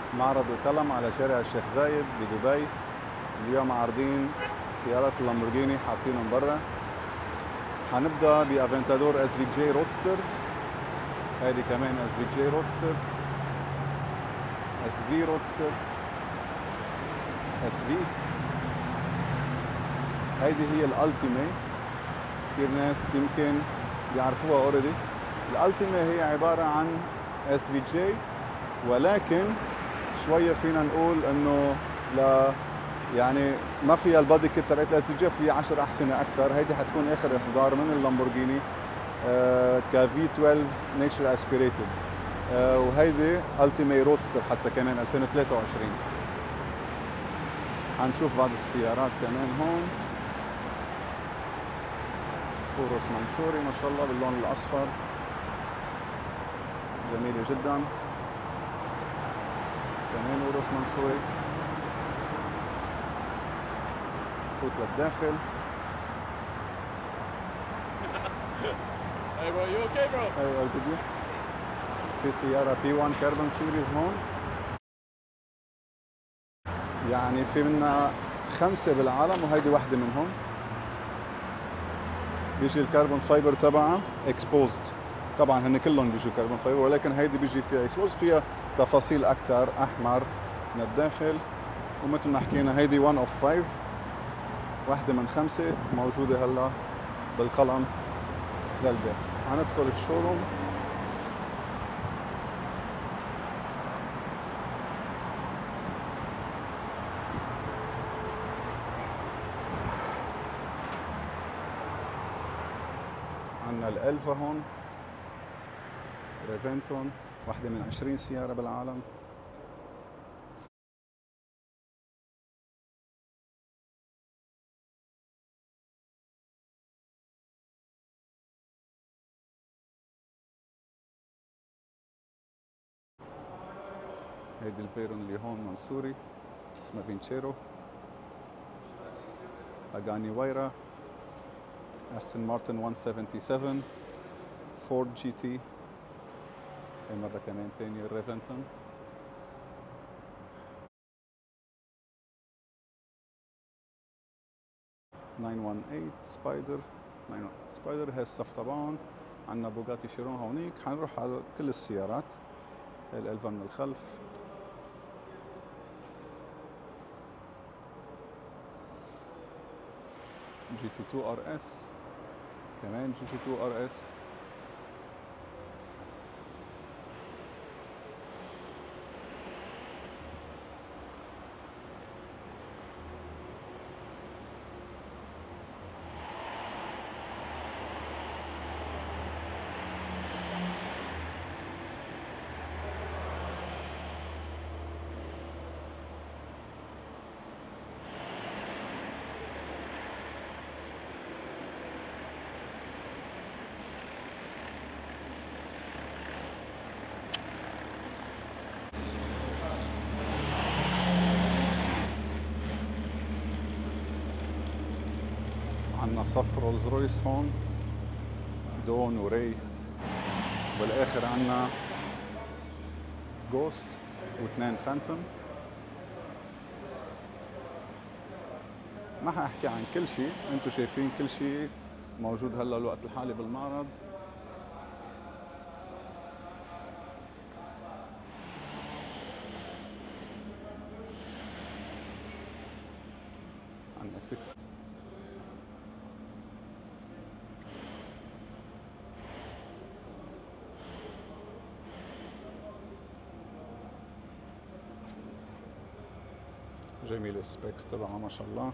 معرض القلم على شارع الشيخ زايد بدبي. اليوم عارضين سيارات اللامبورجيني حاطينهم برا. حنبدا بافنتادور اس في جي رودستر. هذه كمان اس في جي رودستر، اس في رودستر، اس في. هيدي هي الالتيمي، كثير ناس يمكن بيعرفوها اوريدي. الالتيمي هي عباره عن اس في جي، ولكن شويه فينا نقول انه لا، يعني ما فيها البادي كيت تبعت الاس في جي، فيها 10 احصنه اكثر. هيدي حتكون اخر اصدار من اللامبورجيني كفي 12 نيتشر اسبيريتد، وهيدي التيمي رودستر حتى كمان 2023. حنشوف بعض السيارات كمان هون. اوروس منصوري ما شاء الله باللون الاصفر، جميله جدا. كمان اوروس منصوري. فوت للداخل. Hey bro, you okay bro? ايوه بدي. في سياره بي 1 كربون سيريز هون، يعني في منا 5 بالعالم وهيدي واحده منهم. بيجي الكربون فايبر تبعها اكسبوزد، طبعا هن كلهم بيجوا كربون فايبر، ولكن هيدي بيجي فيها اكسبوزد، فيها تفاصيل اكثر احمر من الداخل. ومثل ما حكينا هيدي 1 اوف 5، واحده من 5 موجوده هلا بالقلم للبيع. حندخل الشوروم. عندنا الالفا هون، ريفنتون، واحدة من 20 سيارة بالعالم. هيدي الفيرون اللي هون منصوري اسمها فينشيرو. اغاني ويرا، استون مارتن 177، فورد جي تي. هي مرة كمان تاني الريفنتون. سبايدر 918 سبايدر. هي الصف طبعا. عندنا بوغاتي شيرون هونيك. حنروح على كل السيارات. هي الالفا من الخلف. جي تي 2 ار اس، كمان جي تي 2 ار اس. عندنا صف رولز رويس هون، دون وريس. بالاخر عندنا جوست واثنين فانتوم. ما حاحكي عن كل شيء، انتم شايفين كل شيء موجود هلا الوقت الحالي بالمعرض. عندنا 6 جميل السبيكس تبعها ما شاء الله.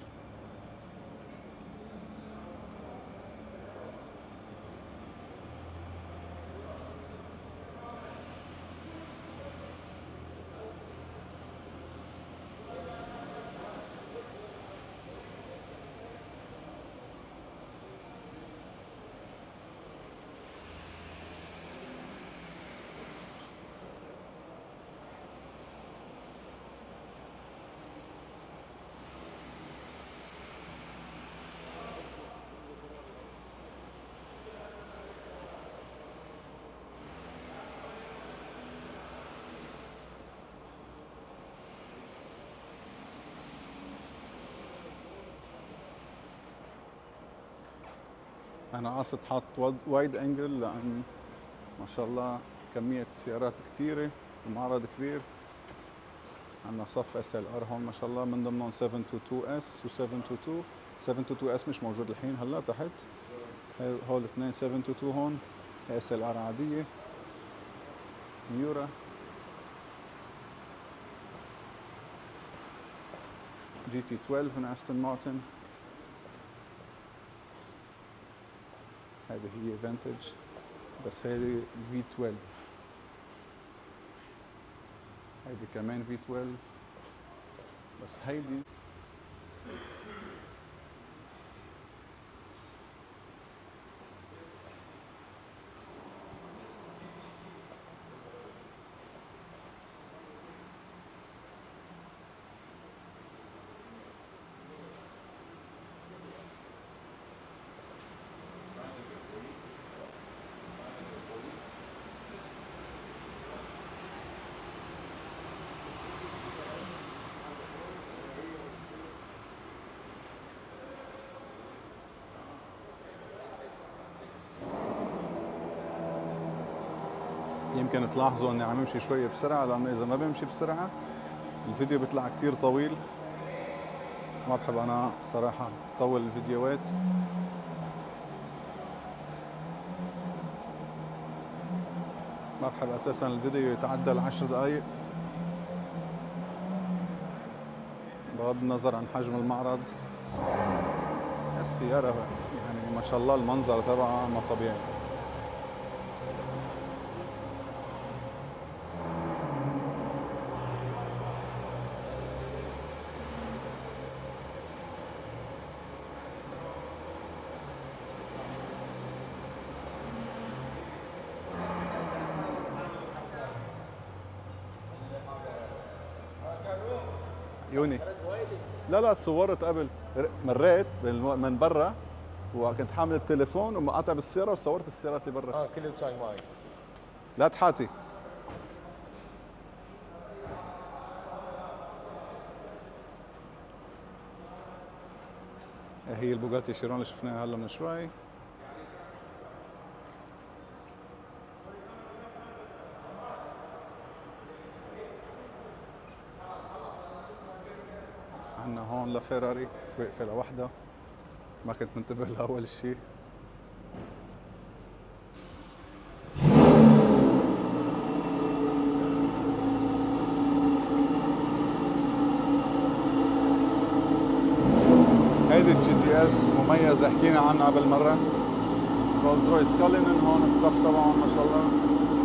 انا قاصد حاط وايد انجل لان ما شاء الله كمية سيارات كثيرة ومعرض كبير. عندنا صف اس ال ار هون ما شاء الله، من ضمنهم 722 اس و 722. 722 اس مش موجود الحين هلا تحت، هول اثنين 722 هون. اس ال ار عادية ميورا. جي تي 12 من استون مارتن، هذه هي فانتج بس هذه في 12. هيدي كمان في 12 بس هيدي يمكن تلاحظوا اني عم امشي شوي بسرعة، لانه اذا ما بمشي بسرعة الفيديو بيطلع كتير طويل. ما بحب انا صراحة طول الفيديوهات. ما بحب اساسا الفيديو يتعدى ال10 دقائق، بغض النظر عن حجم المعرض. السيارة يعني ما شاء الله المنظر تبعها ما طبيعي. يوني لا صورت قبل، مريت من برا وكنت حامل التليفون ومقاطع بالسياره وصورت السيارات اللي برا. كله تشاي ماي. لا تحاتي. هي البوغاتي شيرون اللي شفناها هلا من شوي. عندنا هون لفيراري واقفة لوحدها، ما كنت منتبه لها أول شيء. هيدي الجي تي اس مميزة، حكينا عنها قبل مرة. رولز رويس كالينن هون الصف تبعهم ما شاء الله.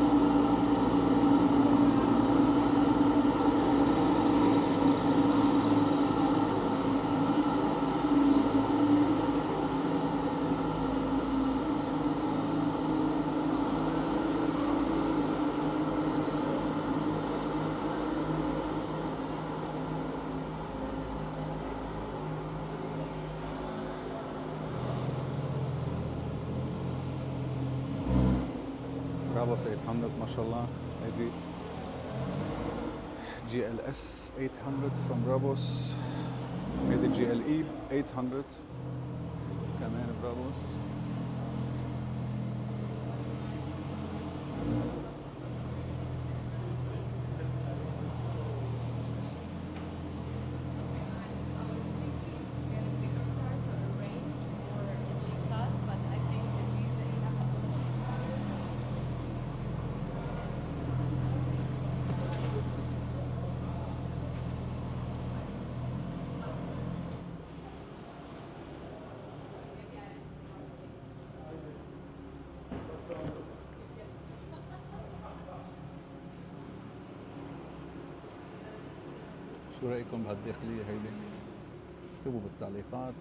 برافو 800 ما شاء الله. هيدي جي ال اس 800 from برابوس. هيدي جي ال اي 800 كمان برابوس. شو رأيكم بهالداخلية هيدي؟ اكتبوا بالتعليقات.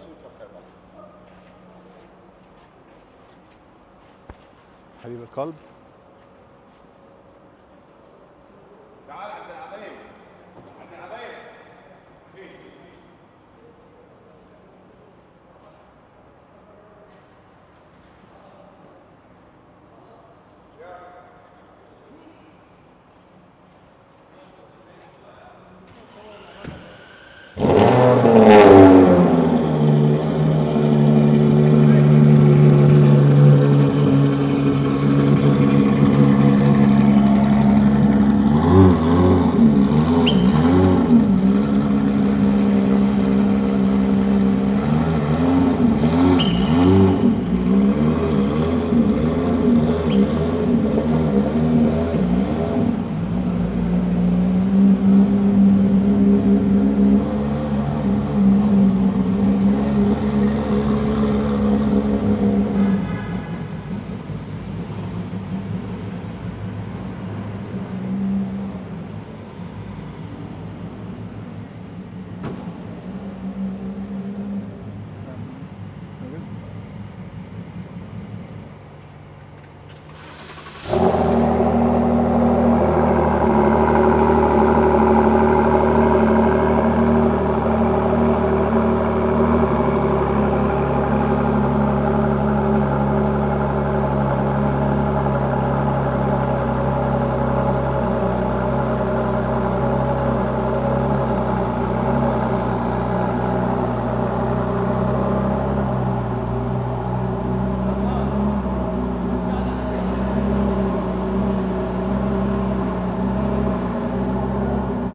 حبيب القلب.